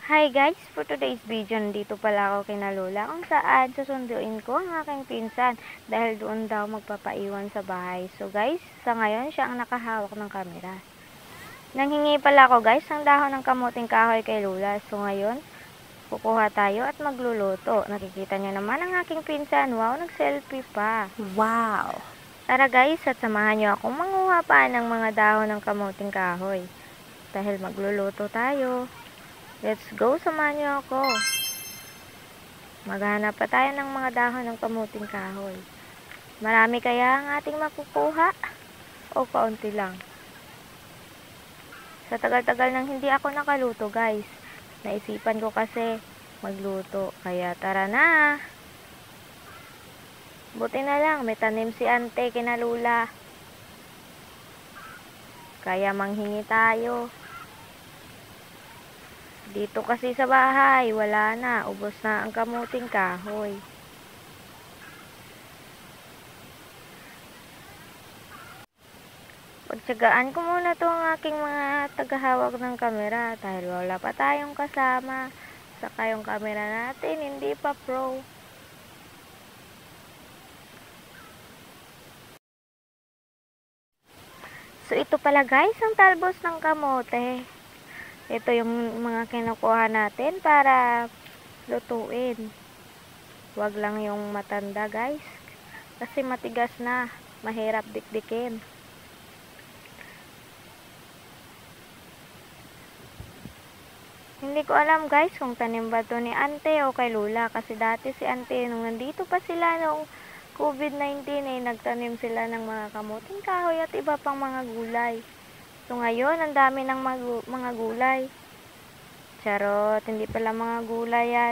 Hi guys! For today's video, nandito pala ako kina Lola kung saan susunduin ko ang aking pinsan dahil doon daw magpapaiwan sa bahay. So guys, sa ngayon siya ang nakahawak ng kamera. Nanghingi pala ako guys ng dahon ng kamuting kahoy kay Lola. So ngayon, kukuha tayo at magluluto. Nakikita niyo naman ang aking pinsan. Wow, nag-selfie pa. Wow! Tara guys, at samahan niyo akong manguha pa ng mga dahon ng kamuting kahoy. Dahil magluluto tayo. Let's go, samahan niyo ako. Maghanap pa tayo ng mga dahon ng kamuting kahoy. Marami kaya ang ating makukuha? O kaunti lang? Sa tagal-tagal nang hindi ako nakaluto guys, naisipan ko kasi magluto. Kaya tara na! Buti na lang, may tanim si ante kina Lola. Kaya manghingi tayo. Dito kasi sa bahay, wala na. Ubos na ang kamuting kahoy. Pagtsagaan ko muna to ang aking mga tagahawak ng kamera dahil wala pa tayong kasama. Saka yung kamera natin, hindi pa pro. So ito pala guys, ang talbos ng kamote. Ito yung mga kinukuha natin para lutuin. Huwag lang yung matanda guys. Kasi matigas na. Mahirap dikdikin. Hindi ko alam guys kung tanim ba to ni ante o kay Lola. Kasi dati si ante nung nandito pa sila nung COVID-19 nagtanim sila ng mga kamuting kahoy at iba pang mga gulay. So ngayon, ang dami ng mga gulay. Charot, hindi pala mga gulay yan.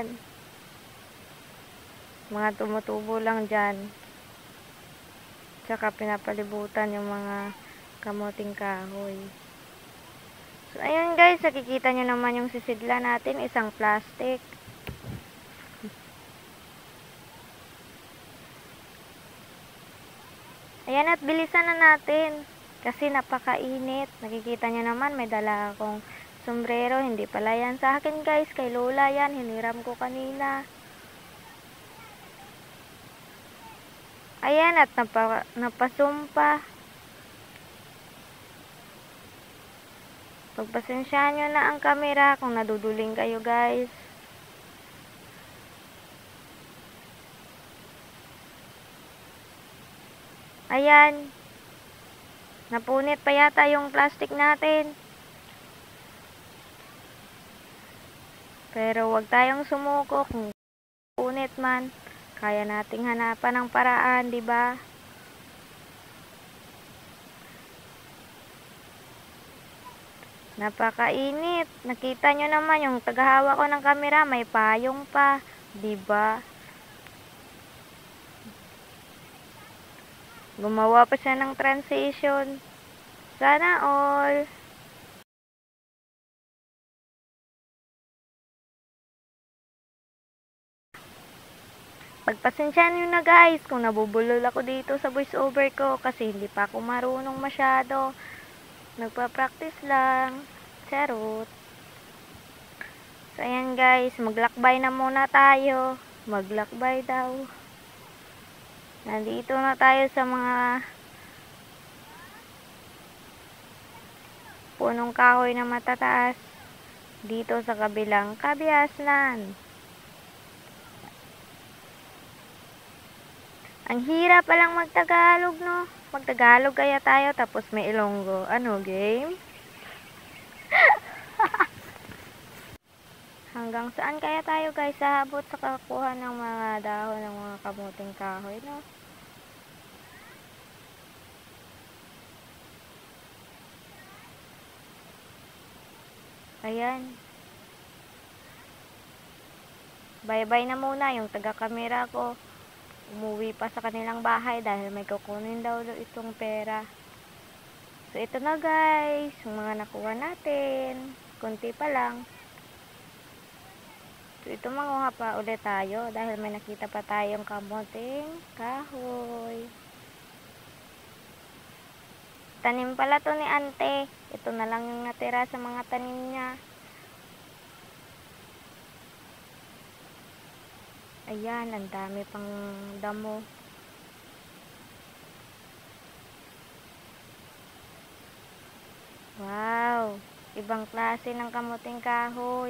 Mga tumutubo lang dyan. Tsaka pinapalibutan yung mga kamuting kahoy. So ayun guys, nakikita nyo naman yung sisidla natin, isang plastic. Ayan, at bilisan na natin. Kasi napakainit. Nakikita nyo naman, may dala akong sombrero. Hindi pala yan sa akin guys. Kay Lola yan. Hiniram ko kanina. Ayan, at napasumpa. Pagpasensyahan nyo na ang camera kung naduduling kayo guys. Ayan. Napunit pa yata yung plastic natin. Pero wag tayong sumuko kung punit man. Kaya nating hanapan ng paraan, di ba? Napakainit. Nakita nyo naman yung tagahawak ko ng kamera, may payong pa, di ba? Gumawa pa siya ng transition. Sana all. Pagpasensyahan nyo na guys kung nabubulol ako dito sa voice over ko kasi hindi pa ako marunong masyado. Nagpa-practice lang. Charot. So ayan guys, maglakbay na muna tayo. Maglakbay daw. Nandito na tayo sa mga punong kahoy na matataas dito sa kabilang kabiasnan. Ang hirap palang magtagalog, no? Magtagalog kaya tayo tapos may Ilonggo. Ano, game? Hanggang saan kaya tayo guys saabot sa kakuha ng mga dahon ng mga kamuting kahoy, no? Ayan. Bye-bye na muna yung taga-camera ko. Umuwi pa sa kanilang bahay dahil may kukunin daw itong pera. So ito na guys, yung mga nakuha natin. Kunti pa lang. So ito, manguha pa ulit tayo dahil may nakita pa tayong kamuting kahoy. Tanim pala to ni ante. Ito na lang yung natira sa mga tanim niya. Ayan, ang dami pang damo. Wow, ibang klase ng kamuting kahoy.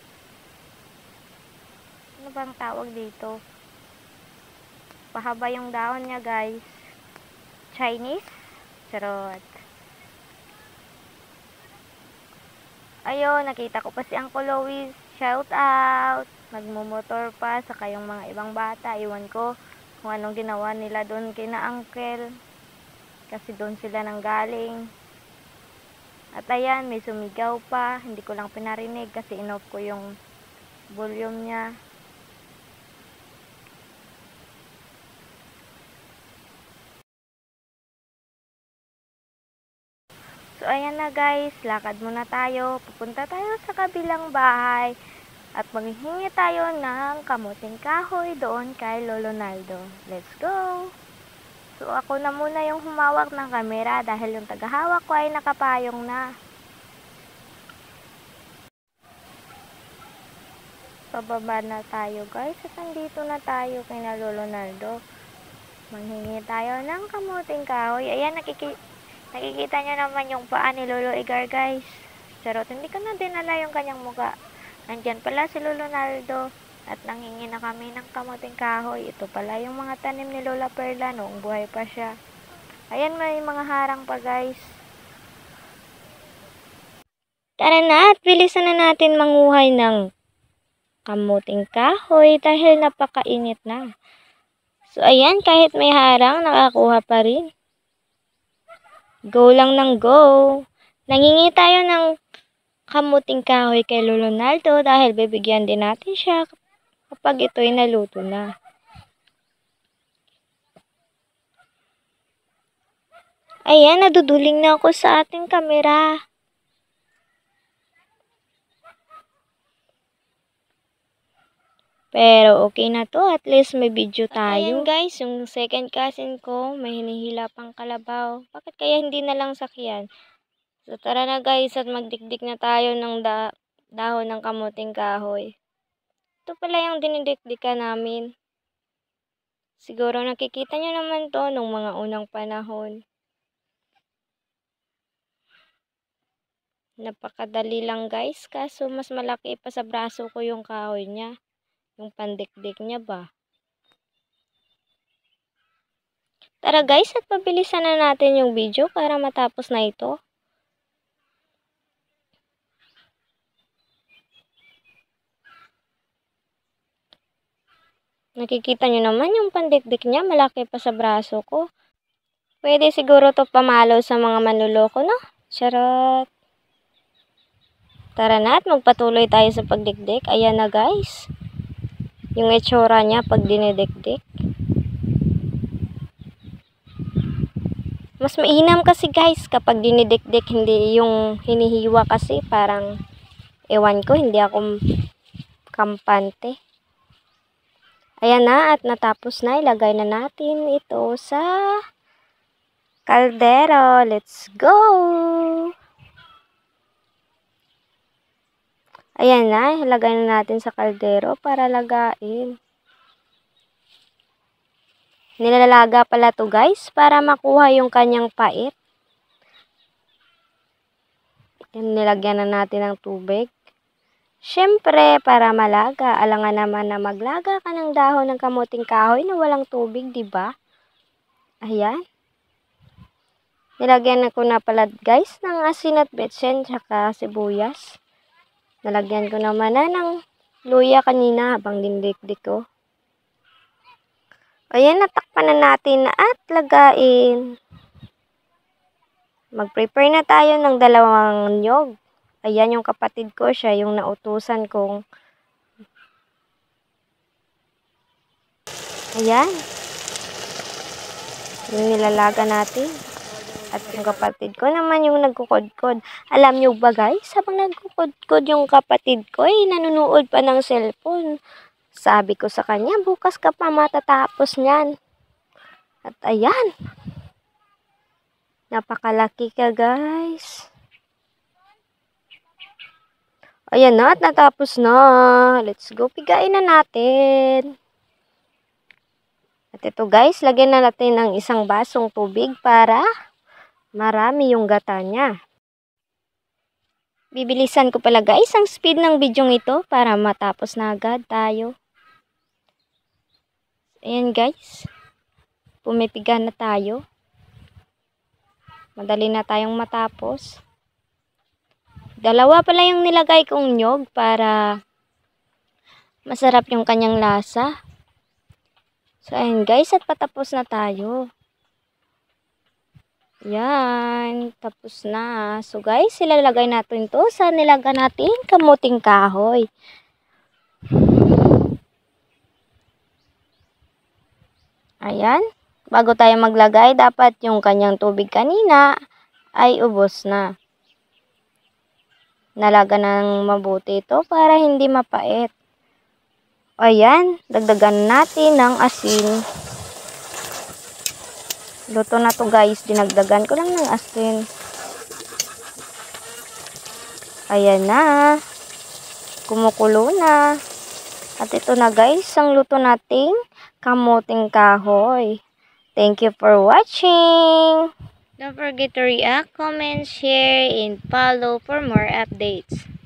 Ano bang tawag dito? Pahaba yung dahon niya, guys. Chinese? Charot. Ayun, nakita ko pa si Uncle Louis. Shout out! Nagmumotor pa, saka yung mga ibang bata. Iwan ko kung anong ginawa nila doon kina Uncle. Kasi doon sila nanggaling. At ayan, may sumigaw pa. Hindi ko lang pinarinig kasi inoff ko yung volume niya. So ayan na guys, lakad muna tayo. Pupunta tayo sa kabilang bahay at maghihingi tayo ng kamuting kahoy doon kay Lolo Naldo. Let's go! So ako na muna yung humawak ng kamera dahil yung tagahawak ko ay nakapayong na. Pababa na tayo guys at nandito na tayo kay Lolo Naldo. Manghingi tayo ng kamuting kahoy. Ayan, nakikita nyo naman yung paa ni Lolo Igar guys. Charot, hindi ko na dinala yung kanyang muka. Nandyan pala si Lolo Naldo at nanghingi na kami ng kamuting kahoy. Ito pala yung mga tanim ni Lola Perla noong buhay pa siya. Ayan, may mga harang pa guys. Tara na at bilisan na natin manguhay ng kamuting kahoy dahil napakainit na. So ayan, kahit may harang, nakakuha pa rin. Go lang ng go. Nangingi tayo ng kamuting kahoy kay Lolo Naldo dahil bibigyan din natin siya kapag ito'y naluto na. Ayan, naduduling na ako sa ating kamera. Pero okay na to, at least may video tayo. Ayan guys, yung second cousin ko, may hinihila pang kalabaw. Bakit kaya hindi na lang sakyan? So tara na guys at magdikdik na tayo ng dahon ng kamuting kahoy. Ito pala yung dinidikdikan namin. Siguro nakikita nyo naman to nung mga unang panahon. Napakadali lang guys, kaso mas malaki pa sa braso ko yung kahoy niya. Yung pandikdik niya ba? Tara guys at pabilisan na natin yung video para matapos na ito. Nakikita nyo naman yung pandikdik niya, malaki pa sa braso ko. Pwede siguro to pamalo sa mga manluloko, no? Charot. Tara na at magpatuloy tayo sa pagdikdik. Ayan na guys. Yung itsura niya pag dinidikdik. Mas mainam kasi guys kapag dinidikdik, hindi yung hinihiwa kasi parang ewan ko, hindi ako kampante. Ayan na at natapos na. Ilagay na natin ito sa kaldero. Let's go! Ayan na. Ilagay na natin sa kaldero para lagain. Nilalaga pala to guys para makuha yung kanyang pait. Nilagyan na natin ng tubig. Siyempre, para malaga, alangan naman na maglaga ka ng dahon ng kamuting kahoy na walang tubig, di ba? Ayan. Nilagyan ko na pala guys ng asin at betsen tsaka sibuyas. Nalagyan ko naman na ng luya kanina habang dinidikdik ko. Ayan, natakpan na natin at lagain. Mag-prepare na tayo ng dalawang nyog. Ayan yung kapatid ko, siya yung nautusan kong. Ayan. Yung nilalaga natin. At yung kapatid ko naman yung nagkukod-kod. Alam nyo ba guys, habang nagkukod-kod yung kapatid ko, nanonood pa ng cellphone. Sabi ko sa kanya, bukas ka pa matatapos niyan. At ayan. Napakalaki ka guys. Ayan na at natapos na. Let's go, pigain na natin. At ito guys, lagyan na natin ng isang basong tubig para marami yung gata niya. Bibilisan ko pala guys ang speed ng bidyong ito para matapos na agad tayo. Ayan guys, pumipiga na tayo. Madali na tayong matapos. Dalawa pala yung nilagay kong nyog para masarap yung kanyang lasa. So ayan guys, at patapos na tayo. Yan, tapos na. So guys, ilalagay natin to sa nilagay natin kamuting kahoy. Ayan, bago tayo maglagay, dapat yung kanyang tubig kanina ay ubos na. Nalaga ng mabuti ito para hindi mapait. Ayan, dagdagan natin ng asin. Luto na to guys, dinagdagan ko lang ng asin. Ayan na. Kumukulo na. At ito na guys, ang luto nating kamuting kahoy. Thank you for watching. Don't forget to react, comment, share, and follow for more updates.